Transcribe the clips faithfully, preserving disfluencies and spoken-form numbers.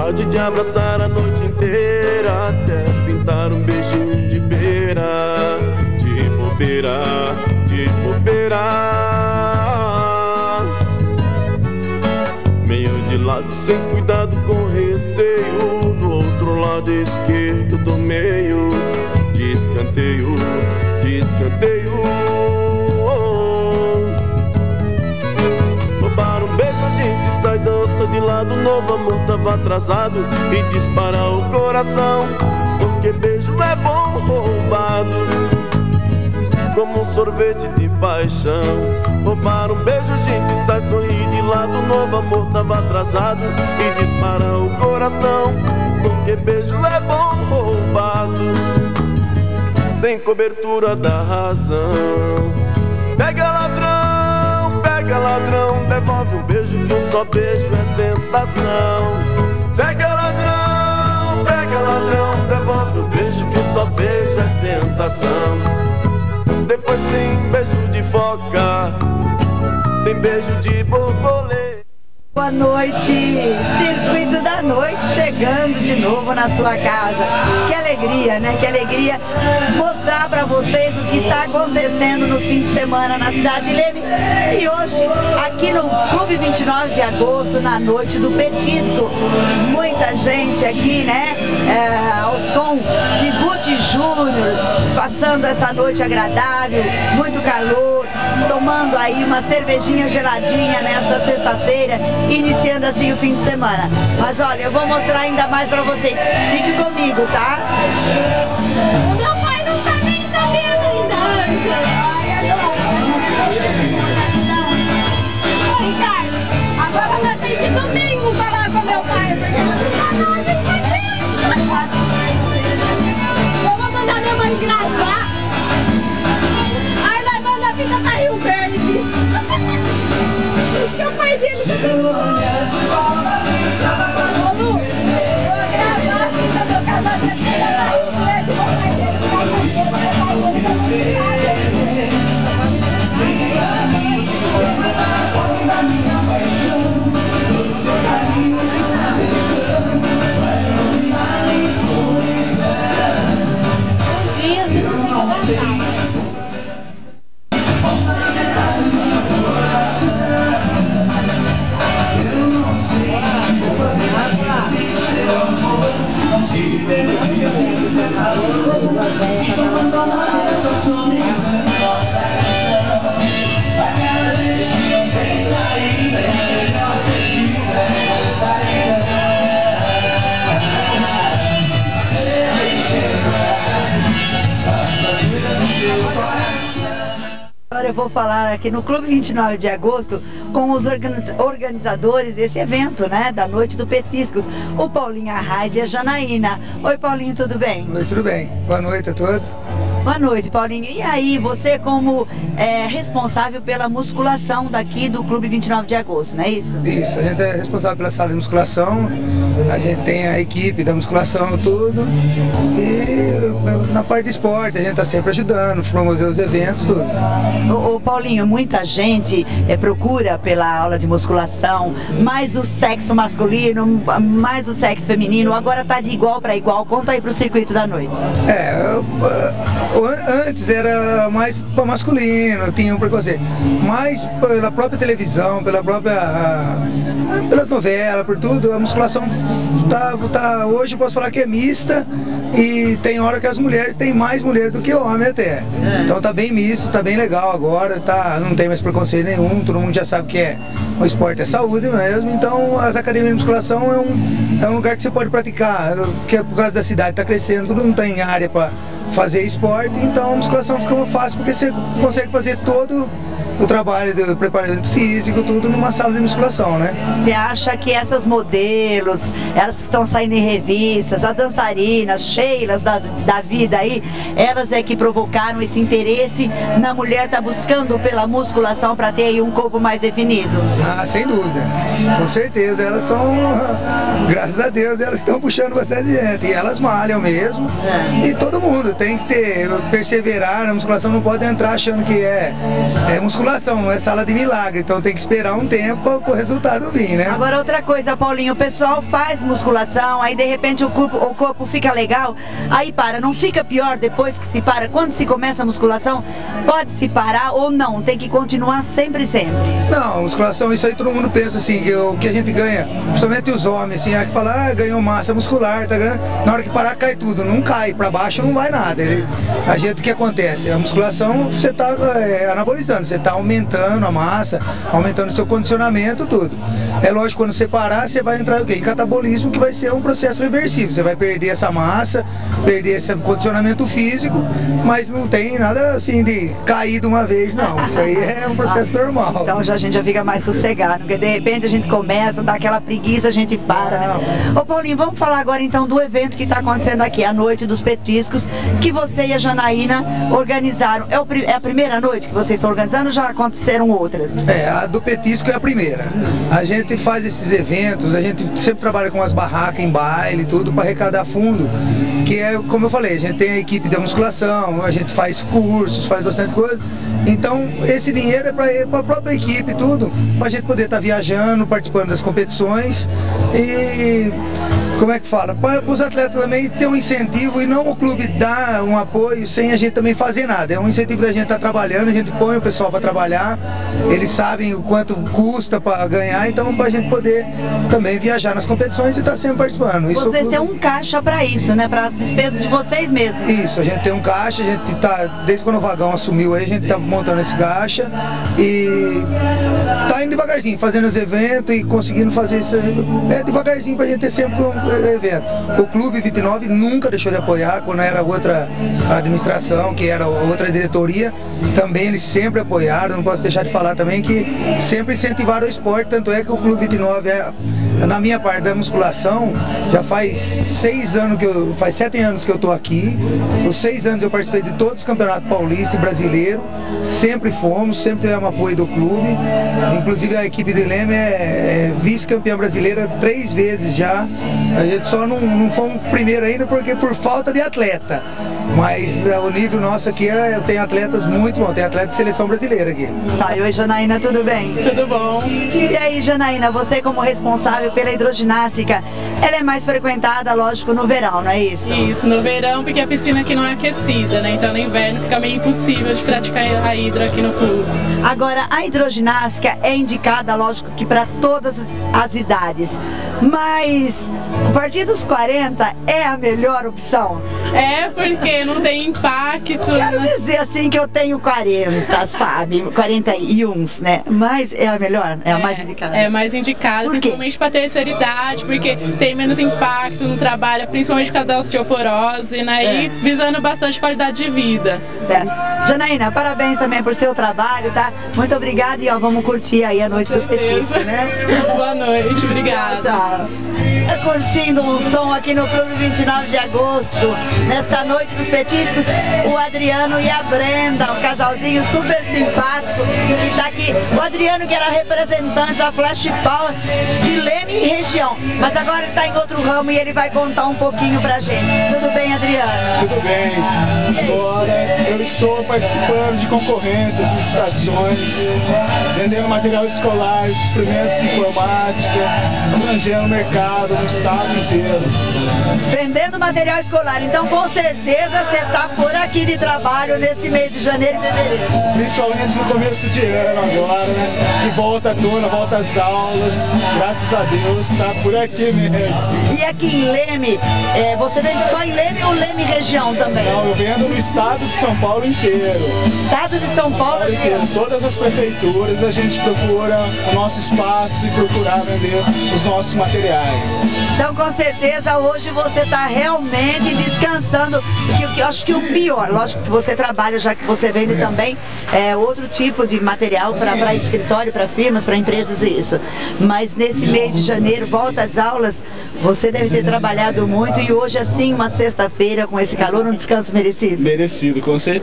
vontade de abraçar a noite inteira, até pintar um beijinho de beira, de bobeira, de bobeira. Meio de lado, sem cuidado, com receio, do outro lado esquerdo do meio, de escanteio, de escanteio. Roubar um beijo, a gente sai, dança de lado, novo amor tava atrasado, e dispara o coração, porque beijo é bom roubado, como um sorvete de paixão. Roubar um beijo, a gente sai, sorrir de lado, novo amor tava atrasado, e dispara o coração, porque beijo é bom roubado, sem cobertura da razão. Pega ladrão, pega ladrão, devolve um beijo, que um só beijo é tentação. Pega ladrão, pega ladrão, devolve um beijo, que um só beijo é tentação. Depois tem beijo de foca, tem beijo de borboleta. Boa noite, Circuito da Noite chegando de novo na sua casa. Que alegria, né? Que alegria mostrar para vocês o que está acontecendo nos fins de semana na cidade de Leme. E hoje, aqui no Clube vinte e nove de agosto, na noite do petisco, muita gente aqui, né? É, ao som de Guti Júnior, passando essa noite agradável, muito calor, tomando aí uma cervejinha geladinha nesta sexta-feira, iniciando assim o fim de semana. Mas olha, eu vou mostrar ainda mais pra vocês. Fique comigo, tá? O meu pai não tá nem sabendo ainda, Ângela. Ô, Ricardo, agora nós temos que domingo falar com meu pai, porque não tá nada fazendo. Eu vou mandar minha mãe gravar. Aí nós vamos na vida da Rio Verde. Meu pai dele não tem Ô, Lu, eu vou gravar a vida do casamento da Rio Verde. Meu pai dele não tem meu pai dele não Agora eu vou falar aqui no Clube vinte e nove de agosto com os organizadores desse evento, né, da Noite do Petiscos, o Paulinho Arraes e a Janaína. Oi, Paulinho, tudo bem? Oi, tudo bem. Boa noite a todos. Boa noite, Paulinho. E aí, você como é, responsável pela musculação daqui do Clube vinte e nove de agosto, não é isso? Isso, a gente é responsável pela sala de musculação, a gente tem a equipe da musculação, tudo, e na parte de esporte a gente está sempre ajudando, promover os eventos, tudo. Ô, ô Paulinho, muita gente é, procura pela aula de musculação, mais o sexo masculino, mais o sexo feminino, agora tá de igual para igual. Conta aí pro circuito da noite. É, antes era mais masculino, tinha um preconceito, mas pela própria televisão, pela própria, pelas novelas, por tudo, a musculação tá, tá, hoje eu posso falar que é mista, e tem hora que as mulheres têm mais mulheres do que homem até. Então tá bem misto, tá bem legal agora, tá, não tem mais preconceito nenhum, todo mundo já sabe que é, o esporte é saúde mesmo, então as academias de musculação é um, é um lugar que você pode praticar, que por causa da cidade tá crescendo, tudo não tem área para fazer esporte, então a musculação fica muito fácil porque você consegue fazer todo o trabalho do preparamento físico, tudo numa sala de musculação, né? Você acha que essas modelos, elas que estão saindo em revistas, as dançarinas, Sheilas da, da vida aí, elas é que provocaram esse interesse na mulher estar tá buscando pela musculação para ter aí um corpo mais definido? Ah, sem dúvida, com certeza, elas são, graças a Deus, elas estão puxando bastante gente, e elas malham mesmo, é. E todo mundo tem que ter, perseverar na musculação, não pode entrar achando que é, é musculação musculação, não é sala de milagre, então tem que esperar um tempo para o resultado vir, né? Agora outra coisa, Paulinho, o pessoal faz musculação, aí de repente o corpo, o corpo fica legal, aí para, não fica pior depois que se para? Quando se começa a musculação, pode se parar ou não? Tem que continuar sempre, sempre? Não, musculação, isso aí todo mundo pensa assim, que o que a gente ganha, principalmente os homens, assim, aí que fala, ah, ganhou massa muscular, tá ganhando, na hora que parar cai tudo, não cai, para baixo não vai nada. Ele, a gente, o que acontece? A musculação, você está é, anabolizando, você está aumentando a massa, aumentando o seu condicionamento, tudo. É lógico, quando você parar, você vai entrar o quê? Em catabolismo, que vai ser um processo reversível. Você vai perder essa massa, perder esse condicionamento físico, mas não tem nada assim de cair de uma vez, não. Isso aí é um processo ah, normal. Então já, a gente já fica mais sossegado, porque de repente a gente começa, dá aquela preguiça, a gente para, né? Ô Paulinho, vamos falar agora então do evento que está acontecendo aqui, a Noite dos Petiscos, que você e a Janaína organizaram. É, o, é a primeira noite que vocês estão organizando ou já aconteceram outras? É, a do Petisco é a primeira. A gente faz esses eventos, a gente sempre trabalha com as barracas em baile, tudo para arrecadar fundo, que é, como eu falei, a gente tem a equipe da musculação, a gente faz cursos, faz bastante coisa. Então, esse dinheiro é para a própria equipe, tudo, para a gente poder estar tá viajando, participando das competições e, como é que fala, para os atletas também ter um incentivo e não o clube dar um apoio sem a gente também fazer nada. É um incentivo da gente estar tá trabalhando, a gente põe o pessoal para trabalhar, eles sabem o quanto custa para ganhar, então para a gente poder também viajar nas competições e estar tá sempre participando. Isso vocês têm um caixa para isso, né? Para as despesas de vocês mesmos. Isso, a gente tem um caixa, a gente tá, desde quando o Vagão assumiu aí, a gente está montando esse caixa e tá indo devagarzinho, fazendo os eventos e conseguindo fazer isso é, devagarzinho para a gente ter sempre um evento. O Clube vinte e nove nunca deixou de apoiar, quando era outra administração, que era outra diretoria, também eles sempre apoiaram. Não posso deixar de falar também que sempre incentivaram o esporte, tanto é que o Clube vinte e nove é, na minha parte da musculação, já faz seis anos que eu, faz sete anos que eu tô aqui. Os seis anos eu participei de todos os campeonatos paulistas e brasileiros, sempre fomos, sempre tivemos apoio do clube. Inclusive a equipe de Leme é, é vice-campeã brasileira três vezes já. A gente só não, não fomos primeiro ainda porque por falta de atleta. Mas é, o nível nosso aqui, é, eu tenho atletas muito bons, tem atleta de seleção brasileira aqui. Tá, e oi Janaína, tudo bem? Tudo bom. E aí Janaína, você como responsável pela hidroginástica, ela é mais frequentada, lógico, no verão, não é isso? Isso, no verão, porque a piscina aqui não é aquecida, né? Então no inverno fica meio impossível de praticar a hidro aqui no clube. Agora, a hidroginástica é indicada, lógico, que para todas as idades, mas a partir dos quarenta é a melhor opção? É, porque não tem impacto. Quero né? dizer assim que eu tenho quarenta, sabe? quarenta e um, né? Mas é a melhor, é a é, mais indicada. É mais indicada, principalmente para terceira idade, porque tem menos impacto no trabalho, principalmente por causa da osteoporose, né? É. E visando bastante qualidade de vida. Certo. Janaína, parabéns também por seu trabalho, tá? Muito obrigada e ó, vamos curtir aí a noite do petisco, né? Boa noite, obrigada. Tchau, tchau. Curtindo um som aqui no Clube vinte e nove de agosto, nesta noite dos petiscos, o Adriano e a Brenda, um casalzinho super simpático que está aqui. O Adriano que era representante da Flash Power de Leme e região, mas agora ele está em outro ramo e ele vai contar um pouquinho pra gente. Tudo bem, Adriano? Tudo bem. Agora eu estou participando de concorrências, licitações, vendendo material escolar, experimentos de informática, abrangendo o mercado no estado inteiro. Vendendo material escolar, então com certeza você está por aqui de trabalho nesse mês de janeiro e fevereiro. Principalmente no começo de ano agora, né? Que volta a tona, volta às aulas, graças a Deus, está por aqui mesmo. E aqui em Leme, é, você vende só em Leme ou Leme região também? Não, eu vendo no estado de São Paulo inteiro. Estado de São, São Paulo, Paulo inteiro. Todas as prefeituras a gente procura o nosso espaço e procurar vender os nossos materiais. Então com certeza hoje você está realmente descansando, porque eu acho que o pior, lógico que você trabalha, já que você vende também é, outro tipo de material para escritório, para firmas, para empresas e isso. Mas nesse mês de janeiro, volta às aulas, você deve ter trabalhado muito e hoje assim, uma sexta-feira com esse calor, um descanso merecido. Merecido, com certeza.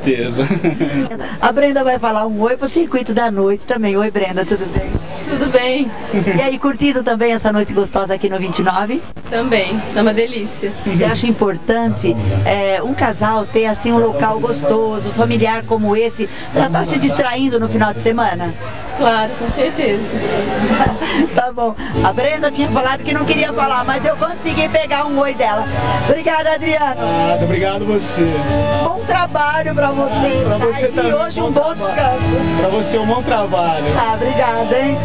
certeza. A Brenda vai falar um oi pro Circuito da Noite também. Oi, Brenda, tudo bem? Tudo bem? E aí, curtindo também essa noite gostosa aqui no vinte e nove? Também, é uma delícia. Eu acho importante é, um casal ter assim um local gostoso, familiar como esse, para estar se distraindo no final de semana? Claro, com certeza. Tá bom. A Brenda tinha falado que não queria falar, mas eu consegui pegar um oi dela. Obrigada, Adriano. Ah, obrigado você. Bom trabalho pra você. Pra você tá? também. E hoje um bom descanso. Pra você um bom trabalho. Tá, obrigada, hein?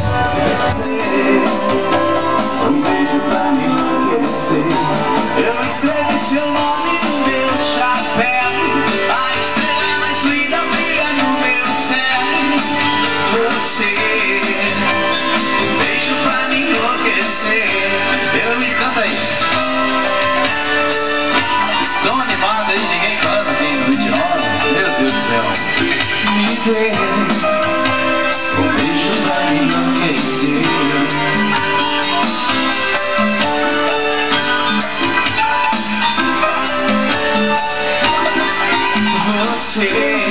Um beijo pra me enlouquecer. Eu escrevi seu nome no meu chapéu. A estrela mais linda brilha no meu céu. Você, um beijo pra me enlouquecer. Eu me canta aí. Tão animada e ninguém canta aqui no vinte e nove. Meu Deus do céu. Me dê um beijo pra me enlouquecer. Você,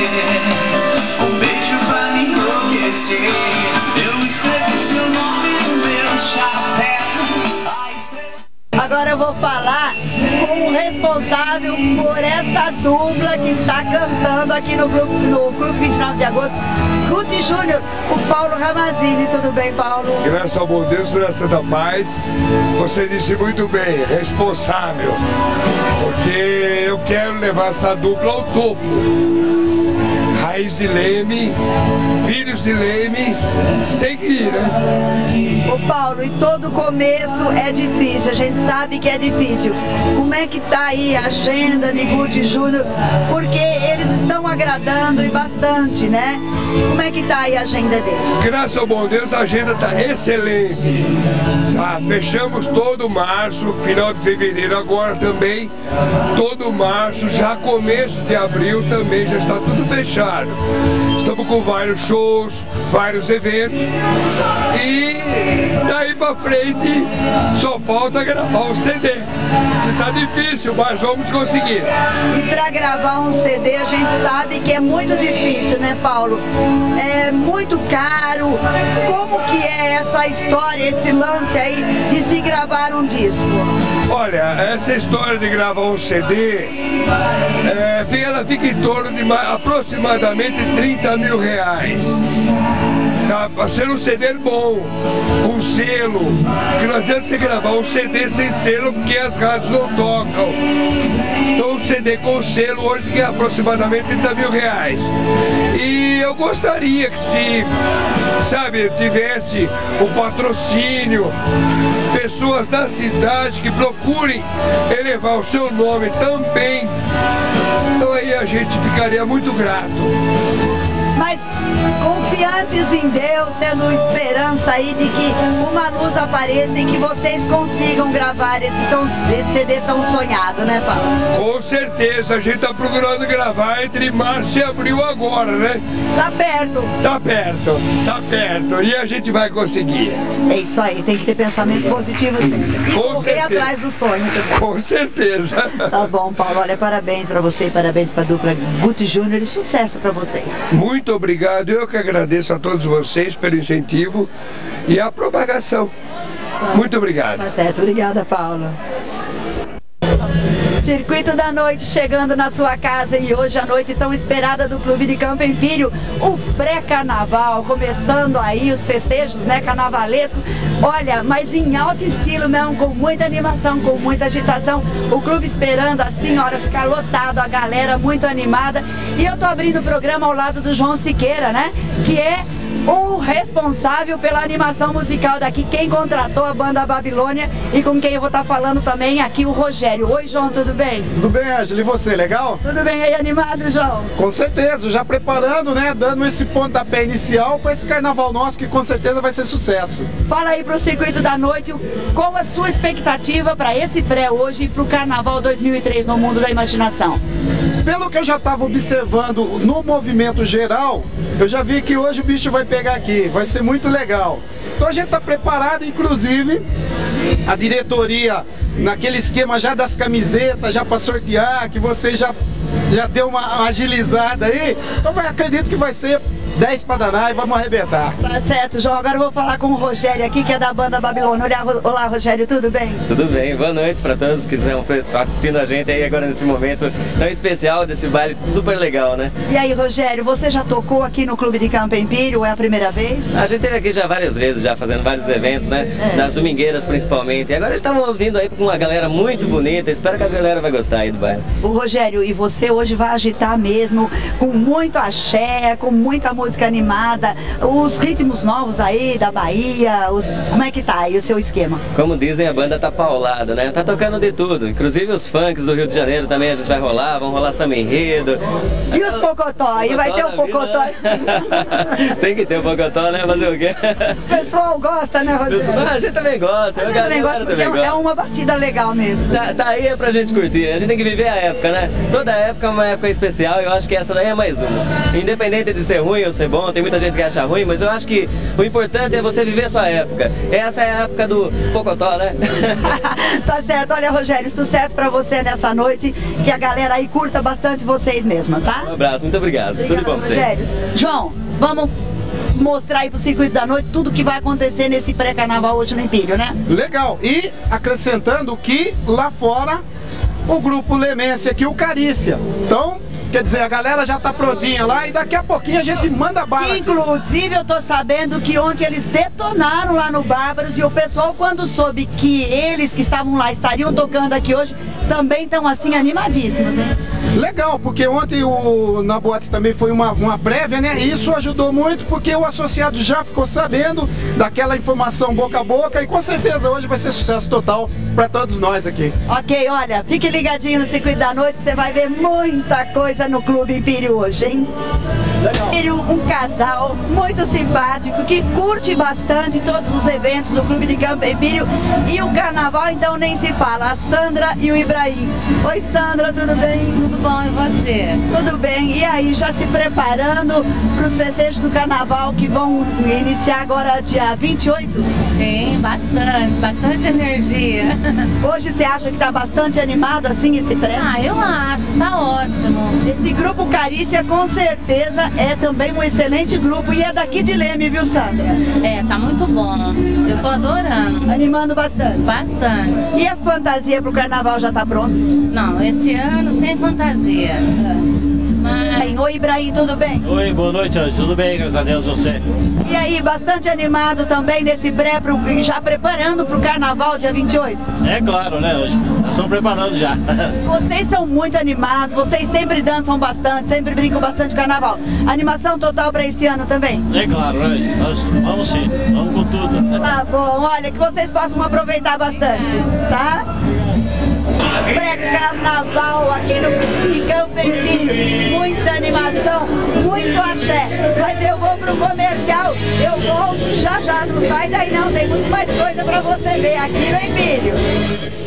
um beijo pra me enlouquecer. Eu escrevi seu nome no meu chapéu. A estrela... Agora eu vou falar com o responsável por essa dupla que está cantando aqui no Clube, no Clube vinte e nove de agosto, Guti Júnior, o Paulo Ramazini. Tudo bem, Paulo? Graças ao bom Deus, graças a paz. Você disse muito bem, responsável. Porque eu quero levar essa dupla ao topo. Raiz de Leme, filhos de Leme, tem que ir, né? Ô Paulo, e todo começo é difícil, a gente sabe que é difícil. Como é que tá aí a agenda de Guti Júnior? Porque eles estão agradando e bastante, né? Como é que tá aí a agenda deles? Graças ao bom Deus, a agenda tá excelente. Tá, fechamos todo março, final de fevereiro agora também, todo março, já começo de abril também já está tudo fechado. Estamos com vários shows, vários eventos e daí pra frente só falta gravar um C D, que tá difícil, mas vamos conseguir. E para gravar um C D a gente sabe que é muito difícil, né, Paulo? É muito caro. Como que é essa história, esse lance aí de se gravar um disco? Olha, essa história de gravar um C D, é, ela fica em torno de aproximadamente trinta mil reais. Tá, para ser um C D bom, um selo, porque não adianta você gravar um C D sem selo porque as rádios não tocam. Então um C D com selo hoje fica aproximadamente trinta mil reais. E eu gostaria que se, sabe, tivesse um patrocínio, pessoas da cidade que procurem elevar o seu nome também, então aí a gente ficaria muito grato. Mas confiantes em Deus, tendo esperança aí de que uma luz apareça e que vocês consigam gravar esse, tão, esse C D tão sonhado, né, Paulo? Com certeza, a gente tá procurando gravar entre março e abril agora, né? Tá perto. Tá perto, tá perto, e a gente vai conseguir. É isso aí, tem que ter pensamento positivo sempre. E Com correr certeza. atrás do sonho também. Com certeza. Tá bom, Paulo, olha, parabéns pra você, parabéns pra dupla Guti Júnior e sucesso pra vocês. Muito obrigado, eu que agradeço a todos vocês pelo incentivo e a propagação. Muito obrigado. Tá certo, obrigada, Paula. Circuito da Noite chegando na sua casa e hoje a noite tão esperada do Clube de Campo Empírio, o pré-carnaval, começando aí os festejos, né, carnavalesco. Olha, mas em alto estilo mesmo, com muita animação, com muita agitação, o clube esperando assim, olha, ficar lotado, a galera muito animada. E eu tô abrindo o programa ao lado do João Siqueira, né, que é o responsável pela animação musical daqui, quem contratou a banda Babilônia e com quem eu vou estar falando também aqui, o Rogério. Oi, João, tudo bem? Tudo bem, Ângela, e você, legal? Tudo bem aí, animado, João? Com certeza, já preparando, né, dando esse pontapé inicial para esse carnaval nosso que com certeza vai ser sucesso. Fala aí pro Circuito da Noite, qual a sua expectativa para esse pré hoje e pro Carnaval dois mil e três no Mundo da Imaginação? Pelo que eu já estava observando no movimento geral, eu já vi que hoje o bicho vai pegar aqui, vai ser muito legal. Então a gente está preparado, inclusive a diretoria naquele esquema já das camisetas, já para sortear, que vocês já já deu uma agilizada aí, então vai, acredito que vai ser dez para danar e vamos arrebentar. Tá certo, João. Agora eu vou falar com o Rogério aqui, que é da banda Babilônia. Olá, olá, Rogério, tudo bem? Tudo bem, boa noite para todos que estão assistindo a gente aí agora nesse momento tão especial desse baile super legal, né? E aí, Rogério, você já tocou aqui no Clube de Campo Empírio, é a primeira vez? A gente esteve aqui já várias vezes, já fazendo vários eventos, né? É. Nas domingueiras principalmente. E agora estamos vindo aí com uma galera muito bonita, espero que a galera vai gostar aí do baile. O Rogério, e você hoje vai agitar mesmo, com muito axé, com muita música animada, os ritmos novos aí da Bahia, os... como é que tá aí o seu esquema? Como dizem, a banda tá paulada, né? Tá tocando de tudo, inclusive os funks do Rio de Janeiro também a gente vai rolar, vão rolar samba enredo. E os pocotó? E vai ter um pocotó? Tem que ter um pocotó, né? Fazer o quê? O pessoal gosta, né, Rogério? Não, a gente também gosta. A gente também gosta, porque também é uma batida legal mesmo. Tá, tá aí é pra gente curtir, a gente tem que viver a época, né? Toda época é uma época especial e eu acho que essa daí é mais uma. Independente de ser ruim ou ser bom, tem muita gente que acha ruim, mas eu acho que o importante é você viver a sua época. Essa é a época do pocotó, né? Tá certo. Olha, Rogério, sucesso pra você nessa noite, que a galera aí curta bastante vocês mesma, tá? Um abraço, muito obrigado. Obrigada, tudo bom pra você. Rogério. João, vamos mostrar aí pro Circuito da Noite tudo que vai acontecer nesse pré-carnaval hoje no Empírio, né? Legal. E acrescentando que lá fora o grupo Lemência aqui, o Carícia. Então, quer dizer, a galera já tá prontinha lá e daqui a pouquinho a gente manda bala. Inclusive, eu tô sabendo que ontem eles detonaram lá no Bárbaros e o pessoal, quando soube que eles que estavam lá estariam tocando aqui hoje, também estão assim animadíssimos, né? Legal, porque ontem o, na boate também foi uma, uma prévia, né? E isso ajudou muito porque o associado já ficou sabendo daquela informação boca a boca e com certeza hoje vai ser sucesso total para todos nós aqui. Ok, olha, fique ligadinho no Circuito da Noite que você vai ver muita coisa no Clube Empírio hoje, hein? Legal. Um casal muito simpático que curte bastante todos os eventos do Clube de Campo Empírio e o carnaval então nem se fala, a Sandra e o Ibrahim. Oi, Sandra, tudo bem? Tudo bom, e você? Tudo bem, e aí, já se preparando para os festejos do carnaval que vão iniciar agora dia vinte e oito? Sim, bastante, bastante energia. Hoje você acha que está bastante animado assim esse pré? Ah, eu acho, tá ótimo. Esse grupo Carícia com certeza é também um excelente grupo e é daqui de Leme, viu, Sandra? É, tá muito bom. Eu tô adorando. Animando bastante? Bastante. E a fantasia pro carnaval já tá pronta? Não, esse ano sem fantasia. Mas... Oi, Ibrahim, tudo bem? Oi, boa noite, Anjo. Tudo bem, graças a Deus, você? E aí, bastante animado também nesse pré, pro, já preparando pro carnaval dia vinte e oito? É claro, né, Anjo? Nós estamos preparando já. Vocês são muito animados, vocês sempre dançam bastante, sempre brincam bastante com carnaval. Animação total para esse ano também? É claro, né, Anjo? Nós vamos sim, vamos com tudo. Tá bom, olha, que vocês possam aproveitar bastante, tá? Pré-carnaval aqui no Campo Empírio, muita animação, muito axé. Mas eu vou pro comercial, eu volto já já, não sai daí não, tem muito mais coisa pra você ver aqui no Empírio.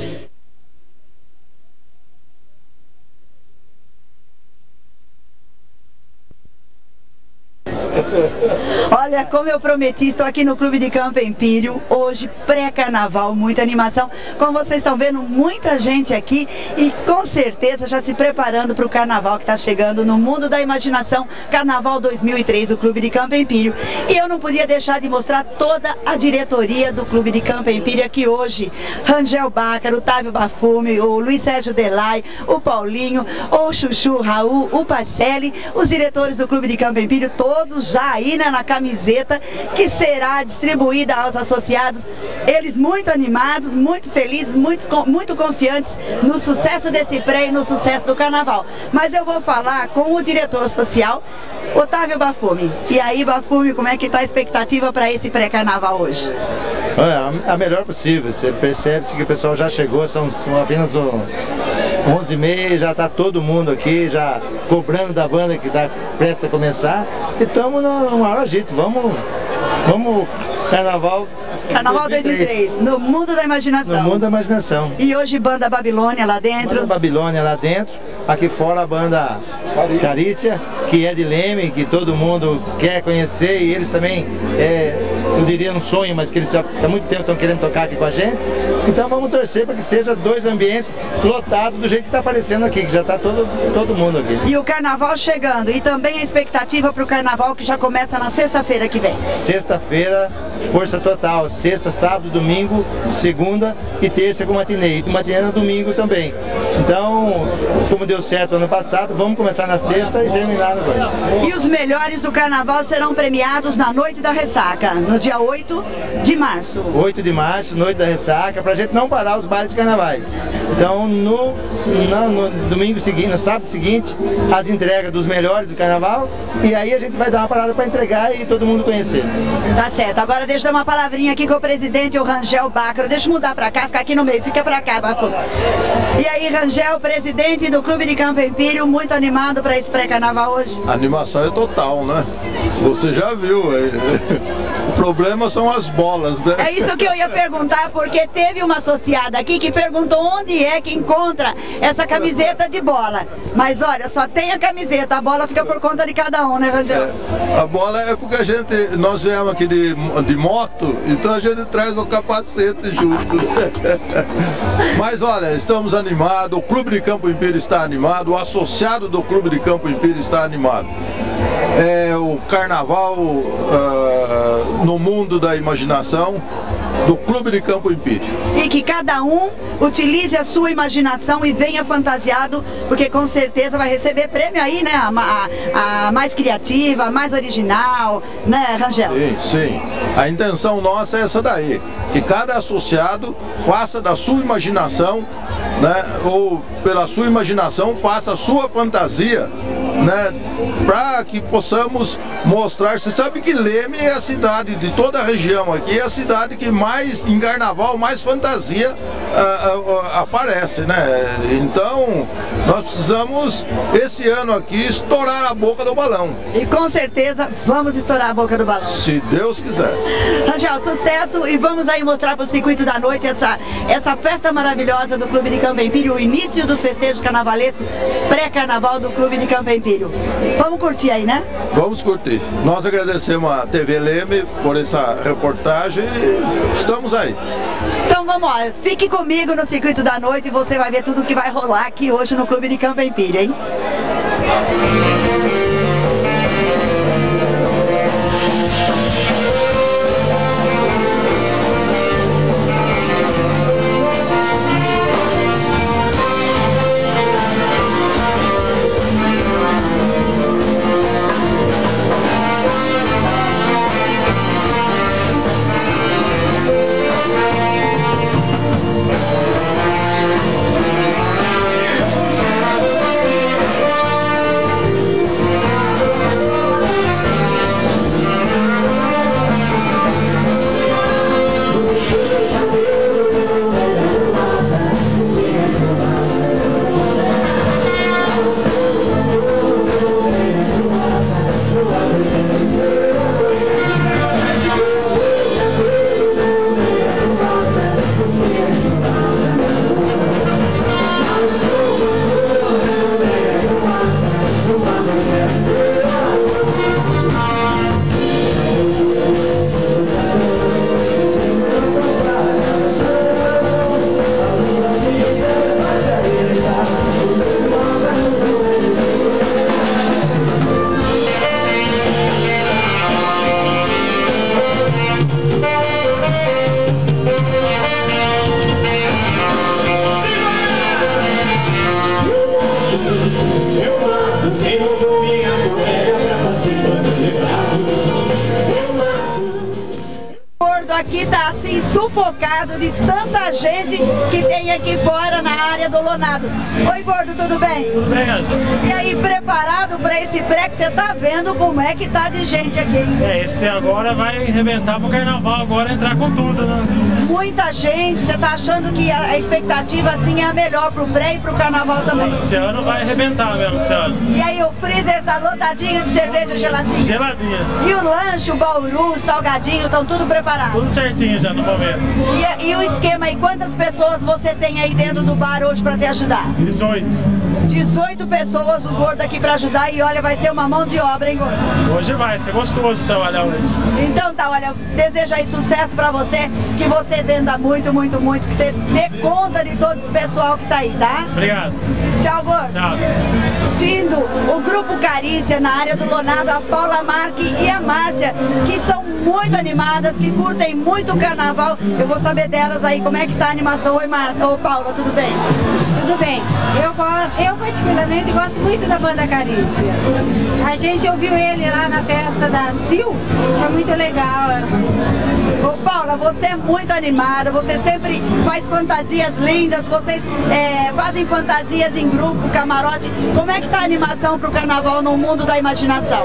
Olha, como eu prometi, estou aqui no Clube de Campo Empírio, hoje pré-carnaval, muita animação. Como vocês estão vendo, muita gente aqui e com certeza já se preparando para o carnaval que está chegando no mundo da imaginação, Carnaval dois mil e três do Clube de Campo Empírio. E eu não podia deixar de mostrar toda a diretoria do Clube de Campo Empírio aqui hoje. Rangel Bácaro, Otávio Bafume, o Luiz Sérgio Delay, o Paulinho, o Chuchu Raul, o Pacelli, os diretores do Clube de Campo Empírio, todos já aí, né, na camiseta que será distribuída aos associados. Eles muito animados, muito felizes, muito, muito confiantes no sucesso desse pré e no sucesso do carnaval. Mas eu vou falar com o diretor social, Otávio Bafume. E aí, Bafume, como é que está a expectativa para esse pré-carnaval hoje? É, a melhor possível. Você percebe-se que o pessoal já chegou, são, são apenas onze e meia, já está todo mundo aqui, já cobrando da banda que está prestes a começar. E estamos no maior agito, vamos, vamos, carnaval. Carnaval dois mil e três, no mundo da imaginação. No mundo da imaginação. E hoje banda Babilônia lá dentro. Banda Babilônia lá dentro, aqui fora a banda Carícia, que é de Leme, que todo mundo quer conhecer e eles também é, eu diria um sonho, mas que eles já há muito tempo estão querendo tocar aqui com a gente. Então vamos torcer para que seja dois ambientes lotados do jeito que está aparecendo aqui, que já está todo, todo mundo aqui. E o carnaval chegando, e também a expectativa para o carnaval que já começa na sexta-feira que vem. Sexta-feira, força total. Sexta, sábado, domingo, segunda e terça com matinê. E matinê no domingo também. Então, como deu certo ano passado, vamos começar na sexta e terminar no domingo. E os melhores do carnaval serão premiados na Noite da Ressaca, no dia oito de março. oito de março, Noite da Ressaca, pra gente não parar os bailes de carnavais. Então, no, no, no domingo seguinte, no sábado seguinte, as entregas dos melhores do carnaval, e aí a gente vai dar uma parada para entregar e todo mundo conhecer. Tá certo. Agora deixa eu dar uma palavrinha aqui com o presidente, o Rangel Bácaro. Deixa eu mudar pra cá, ficar aqui no meio, fica pra cá, Bafu. E aí, Rangel, presidente do Clube de Campo Empírio, muito animado para esse pré-carnaval hoje? A animação é total, né? Você já viu, é... o problema são as bolas, né? É isso que eu ia perguntar, porque teve uma associada aqui que perguntou onde é que encontra essa camiseta de bola. Mas olha, só tem a camiseta, a bola fica por conta de cada um, né, Rangel? É, a bola é porque a gente, nós viemos aqui de, de moto, então a gente traz o capacete junto. Mas olha, estamos animados, o Clube de Campo Empírio está animado, o associado do Clube de Campo Empírio está animado. É o carnaval uh, no mundo da imaginação do Clube de Campo Empírio. E que cada um utilize a sua imaginação e venha fantasiado, porque com certeza vai receber prêmio aí, né? A, a, a mais criativa, a mais original, né, Rangel? Sim, sim. A intenção nossa é essa daí, que cada associado faça da sua imaginação, né, ou pela sua imaginação faça a sua fantasia, né, para que possamos mostrar. Você sabe que Leme é a cidade de toda a região aqui, é a cidade que mais, em carnaval, mais fantasia uh, uh, aparece, né? Então, nós precisamos, esse ano aqui, estourar a boca do balão. E com certeza vamos estourar a boca do balão. Se Deus quiser. Rangel, sucesso, e vamos aí mostrar para o circuito da noite essa, essa festa maravilhosa do Clube de Campo Empírio, o início dos festejos carnavalescos, pré-carnaval do Clube de Campo Empírio. Vamos curtir aí, né? Vamos curtir. Nós agradecemos a T V Leme por essa reportagem e estamos aí. Então vamos lá, fique comigo no circuito da noite e você vai ver tudo que vai rolar aqui hoje no Clube de Campo Empírio, hein? Aqui tá assim sufocado de tanta gente que tem aqui fora na área do Lonado. Oi, Gordo, tudo bem? Tudo bem, Angela. E aí, preparado para esse pré que você tá vendo como é que tá de gente aqui, hein? É, esse agora vai arrebentar pro carnaval, agora entrar com tudo, né? Muita gente, você tá achando que a expectativa assim é a melhor pro pré e pro carnaval também? Esse ano vai arrebentar mesmo, esse ano. E aí, o freezer tá lotadinho de cerveja geladinha? Geladinha. E o lanche, o bauru, o salgadinho, estão tudo preparado? Tudo certinho já no momento. E, e o esquema aí, quantas pessoas você tem aí dentro do bar hoje para te ajudar? dezoito. dezoito pessoas, o Gordo aqui pra ajudar, e olha, vai ser uma mão de obra, hein, Gordo? Hoje vai ser gostoso trabalhar hoje. Então tá, olha, desejo aí sucesso pra você, que você venda muito, muito, muito, que você dê conta de todo esse pessoal que tá aí, tá? Obrigado. Tchau, Gordo. Tchau. Tindo, o Grupo Carícia na área do Lonado, a Paula Marque e a Márcia, que são muito animadas, que curtem muito o carnaval. Eu vou saber delas aí, como é que tá a animação. Oi, Mar... Ô, Paula, tudo bem? Tudo bem. Eu gosto, eu particularmente gosto muito da banda Carícia. A gente ouviu ele lá na festa da Sil, foi muito legal. Ô, Paula, você é muito animada, você sempre faz fantasias lindas, vocês é, fazem fantasias em grupo, camarote. Como é que tá a animação pro carnaval no mundo da imaginação?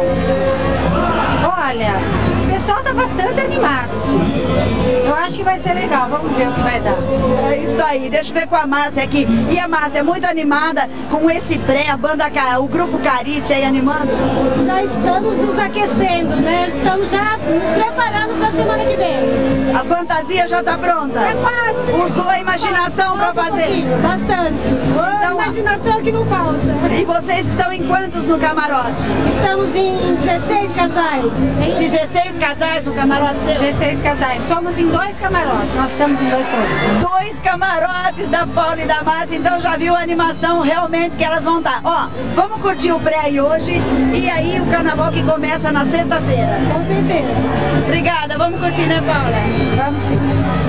Olha, o pessoal tá bastante animado, sim. Eu acho que vai ser legal, vamos ver o que vai dar. É isso aí, deixa eu ver com a Márcia aqui. E a Márcia é muito animada com esse pré, a banda, o Grupo Carícia aí animando? Já estamos nos aquecendo, né? Estamos já nos preparando para a semana que vem. A fantasia já tá pronta? É quase. Usou a imaginação para fazer? Um bastante. Então, a imaginação que não falta. E vocês estão em quantos no camarote? Estamos em dezesseis casais. Hein? dezesseis casais no camarote seu? dezesseis casais. Somos em dois camarotes. Nós estamos em dois camarotes. Dois camarotes da Paula e da Márcia. Então já viu a animação realmente que elas vão estar. Ó, vamos curtir o pré aí hoje. E aí o carnaval que começa na sexta-feira. Com certeza. Obrigada. Vamos curtir, né, Paula? Vamos sim.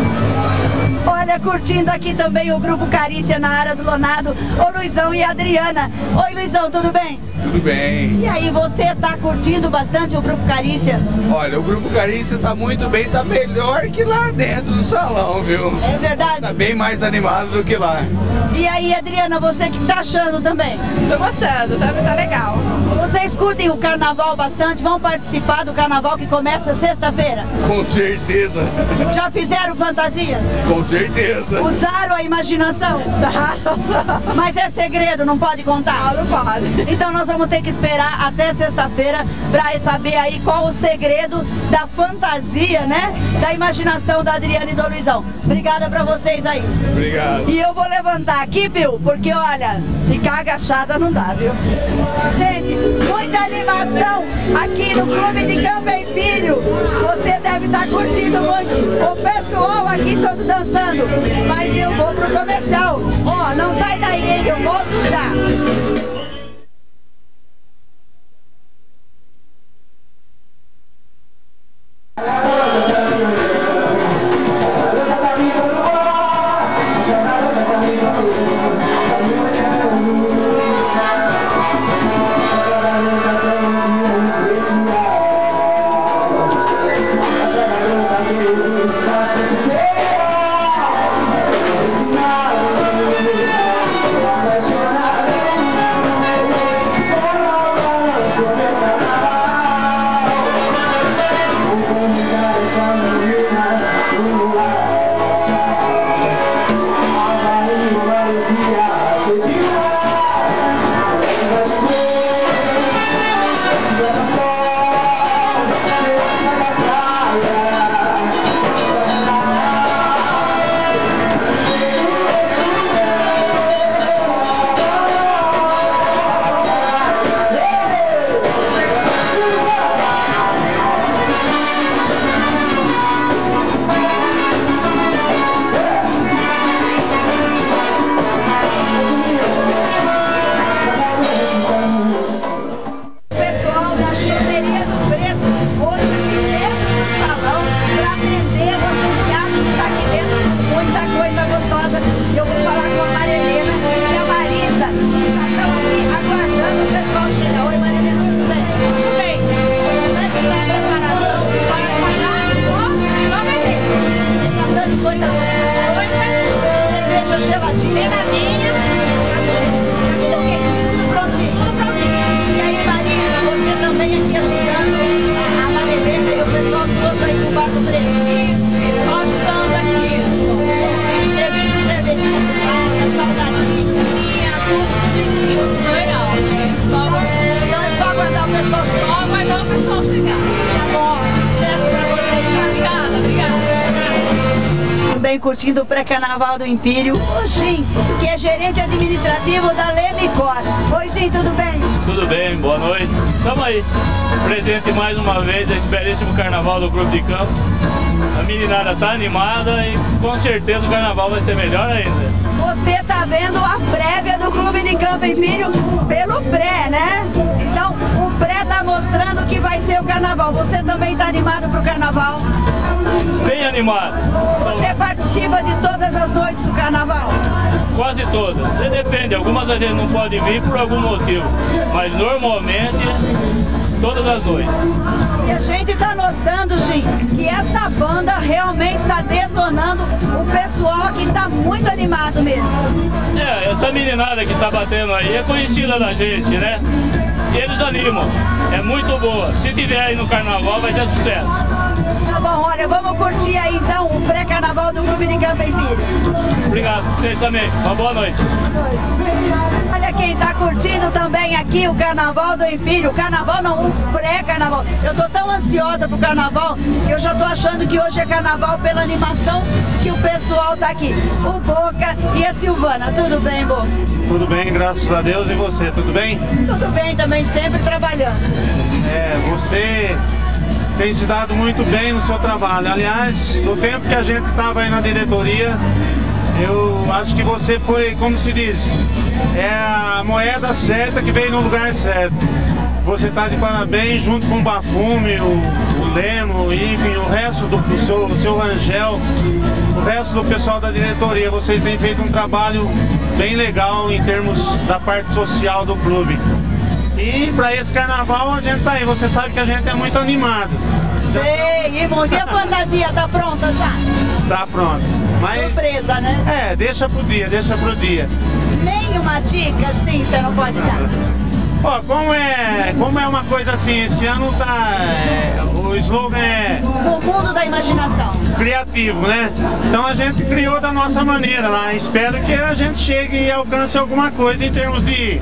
Olha, curtindo aqui também o Grupo Carícia na área do Lonado, o Luizão e a Adriana. Oi, Luizão, tudo bem? Tudo bem. E aí, você tá curtindo bastante o Grupo Carícia? Olha, o Grupo Carícia tá muito bem, tá melhor que lá dentro do salão, viu? É verdade? Tá bem mais animado do que lá. E aí, Adriana, você que tá achando também? Tô gostando, tá, tá legal. Vocês curtem o carnaval bastante? Vão participar do carnaval que começa sexta-feira? Com certeza. Já fizeram fantasia? Com certeza. Usaram a imaginação? Mas é segredo, não pode contar? Não, não pode. Então nós vamos ter que esperar até sexta-feira para saber aí qual o segredo da fantasia, né? Da imaginação da Adriana e do Luizão. Obrigada pra vocês aí. Obrigado. E eu vou levantar aqui, viu? Porque olha, ficar agachada não dá, viu? Gente, muita animação aqui no Clube de Campem Filho. Você deve estar curtindo muito. O pessoal aqui todo dançando. Mas eu vou pro comercial. Ó, não sai daí, hein? Eu volto já. também curtindo o pré-carnaval do Império, o Jim, que é gerente administrativo da Lemicor. Oi, Jim, tudo bem? Tudo bem, boa noite. Estamos aí, presente mais uma vez, a experiência do carnaval do Clube de Campo. A meninada tá animada e com certeza o carnaval vai ser melhor ainda. Você tá vendo a prévia do Clube de Campo Império pelo pré, né? Então, o pré tá mostrando que vai ser o carnaval. Você também tá animado pro carnaval? Bem animado. Você participa de todas as noites do carnaval? Quase todas. Depende, algumas a gente não pode vir por algum motivo, mas normalmente todas as noites. E a gente tá notando, gente, que essa banda realmente tá detonando o pessoal que tá muito animado mesmo. É, essa meninada que tá batendo aí é conhecida da gente, né? E eles animam, é muito boa. Se tiver aí no carnaval vai ser sucesso. Tá bom, olha, vamos curtir aí então o pré-carnaval do Clube de Campo Império. Obrigado, vocês também. Uma boa noite. Olha quem tá curtindo também aqui o carnaval do Império. O carnaval não, o pré-carnaval. Eu tô tão ansiosa pro carnaval que eu já tô achando que hoje é carnaval pela animação que o pessoal tá aqui. O Boca e a Silvana. Tudo bem, Boca? Tudo bem, graças a Deus. E você, tudo bem? Tudo bem também, sempre trabalhando. É, você tem se dado muito bem no seu trabalho. Aliás, no tempo que a gente estava aí na diretoria, eu acho que você foi, como se diz, é a moeda certa que veio no lugar certo. Você está de parabéns junto com o Bafume, o, o Lemo, enfim, o resto do o seu, o seu Rangel, o resto do pessoal da diretoria. Vocês têm feito um trabalho bem legal em termos da parte social do clube. E para esse carnaval a gente tá aí, você sabe que a gente é muito animado. Sei, e bom dia, a fantasia tá pronta já? Tá pronto. Mas, surpresa, né? É, deixa pro dia, deixa pro dia. Nenhuma dica assim você não pode dar? Ó, como é, como é uma coisa assim, esse ano tá, é, o slogan é... O mundo da imaginação. Criativo, né? Então a gente criou da nossa maneira lá, espero que a gente chegue e alcance alguma coisa em termos de...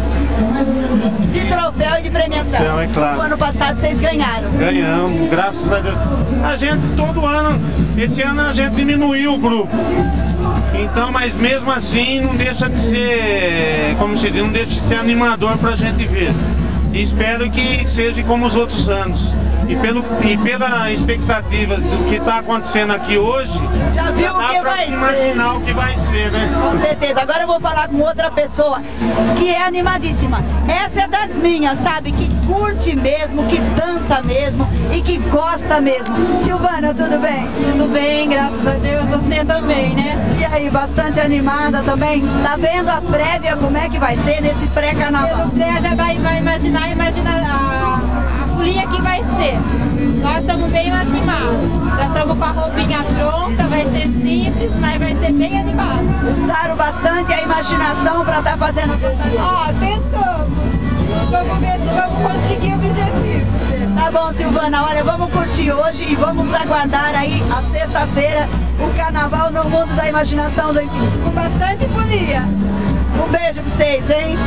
De troféu e de premiação. Então, é claro. O ano passado vocês ganharam. Ganhamos, graças a Deus. A gente todo ano, esse ano a gente diminuiu o grupo. Então, mas mesmo assim não deixa de ser, como se diz, não deixa de ser animador pra gente ver. E espero que seja como os outros anos. E, pelo, e pela expectativa do que está acontecendo aqui hoje, já viu já dá o que pra vai imaginar ser. o que vai ser, né? Com certeza. Agora eu vou falar com outra pessoa que é animadíssima. Essa é das minhas, sabe? Que curte mesmo, que dança mesmo e que gosta mesmo. Silvana, tudo bem? Tudo bem, graças a Deus. Você também, né? E aí, bastante animada também? Tá vendo a prévia, como é que vai ser nesse pré-carnaval? Pelo pré já vai, vai imaginar, imagina a, a folia que vai ser. Nós estamos bem animados. Já estamos com a roupinha pronta, vai ser simples, mas vai ser bem animado. Usaram bastante a imaginação para estar tá fazendo tudo. Ó, tentamos. Vamos ver se vamos conseguir o objetivo. Tá bom, Silvana, olha, vamos curtir hoje e vamos aguardar aí a sexta-feira o carnaval no mundo da imaginação do Império. Com bastante folia. Um beijo pra vocês, hein?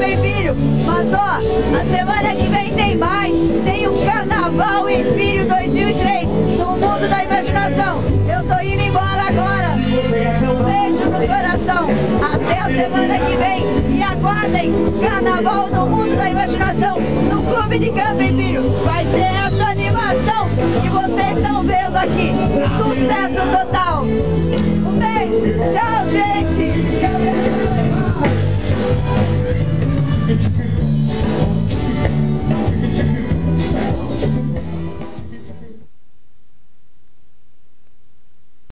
Campo Empírio. Mas ó, a semana que vem tem mais. Tem o Carnaval Empírio dois mil e três, no mundo da imaginação. Eu tô indo embora agora. Um beijo no coração. Até a semana que vem. E aguardem Carnaval no mundo da imaginação, no Clube de Campo Empírio. Vai ser essa animação que vocês estão vendo aqui. Sucesso total. Um beijo. Tchau, gente.